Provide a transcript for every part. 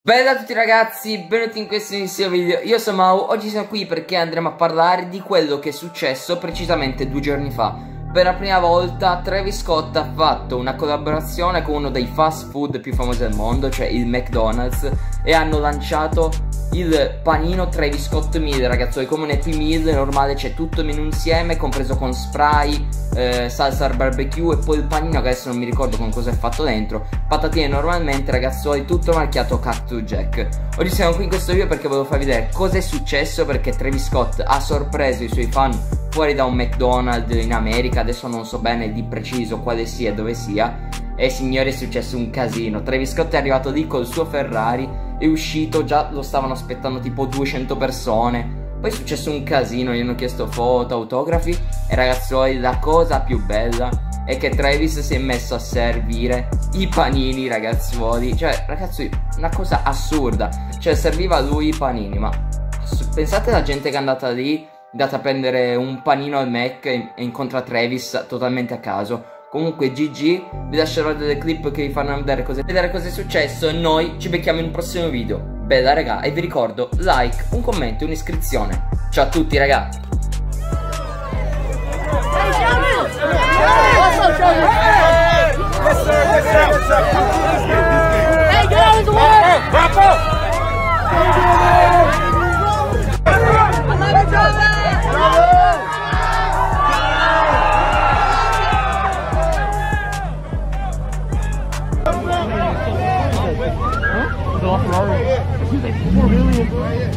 Bella a tutti ragazzi, benvenuti in questo nuovissimo video. Io sono Mau, oggi siamo qui perché andremo a parlare di quello che è successo precisamente 2 giorni fa. Per la prima volta Travis Scott ha fatto una collaborazione con uno dei fast food più famosi del mondo, cioè il McDonald's, e hanno lanciato il panino Travis Scott Meal, ragazzi. Come un Happy Meal normale, c'è tutto il menù insieme, compreso con spray, salsa al barbecue e poi il panino che adesso non mi ricordo con cosa è fatto dentro, patatine normalmente, ragazzi, tutto marchiato Cactus Jack. Oggi siamo qui in questo video perché volevo farvi vedere cosa è successo, perché Travis Scott ha sorpreso i suoi fan fuori da un McDonald's in America. Adesso non so bene di preciso quale sia e dove sia. E signori, è successo un casino. Travis Scott è arrivato lì col suo Ferrari, è uscito, già lo stavano aspettando tipo 200 persone. Poi è successo un casino, gli hanno chiesto foto, autografi. E ragazzuoli, la cosa più bella è che Travis si è messo a servire i panini, ragazzuoli. Cioè, ragazzi, una cosa assurda. Cioè, serviva lui i panini, ma pensate alla gente che è andata lì, è andata a prendere un panino al Mac e incontra Travis totalmente a caso. Comunque GG, vi lascerò delle clip che vi fanno vedere cosa è successo e noi ci becchiamo in un prossimo video. Bella raga, e vi ricordo like, un commento e un'iscrizione. Ciao a tutti raga. He's like 4 million.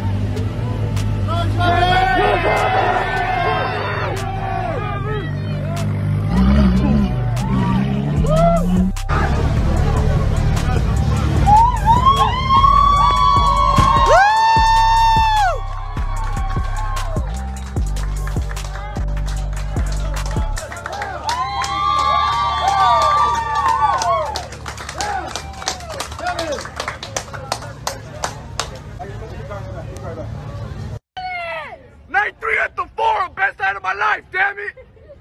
Night 3 at the Forum, best night of my life, damn it!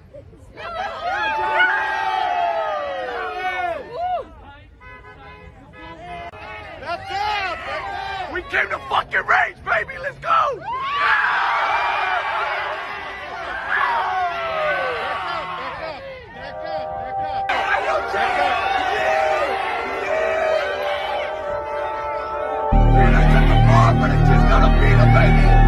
We came to fucking race, baby, let's go! But it's just gonna be the baby.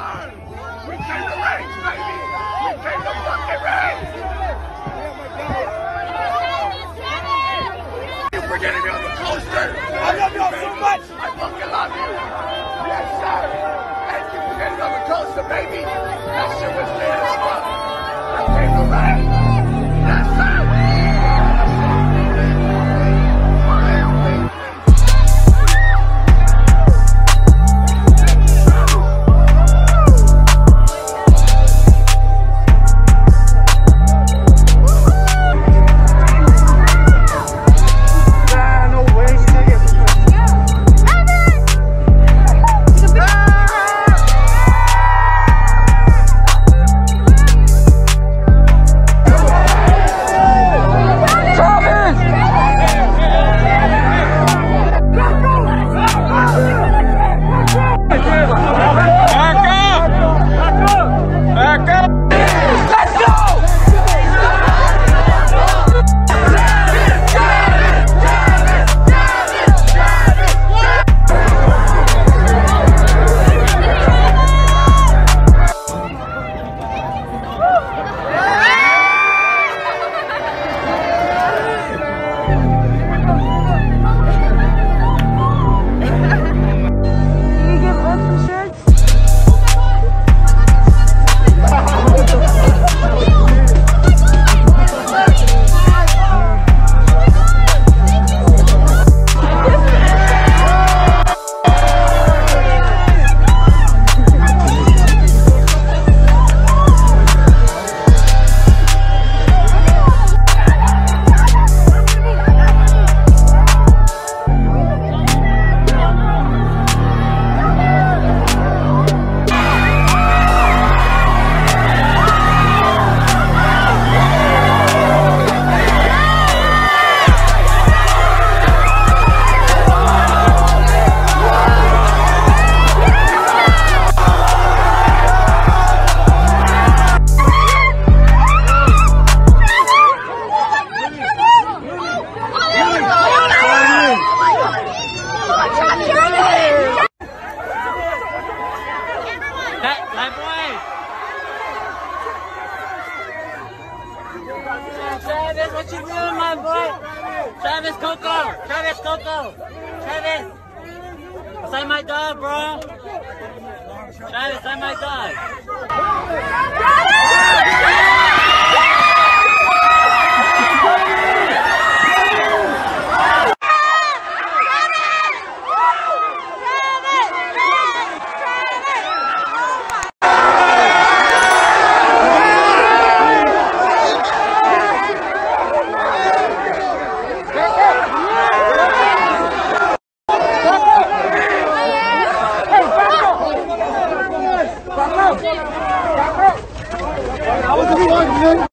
sir. We came to race, baby. We came to fucking race. Thank you for getting me on the coaster. I love y'all so much. I fucking love you. Yes, sir. Thank you for getting on the coaster, baby. That shit was lit as fuck. I came to race. Yes, sir. Travis, what you doing, my boy? Travis Coco! Travis Coco! Travis! Say my dog, bro! Travis, say my dog! I was